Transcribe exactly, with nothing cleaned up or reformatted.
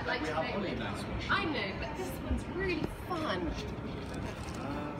like to know. I know, but this one's really fun. Uh,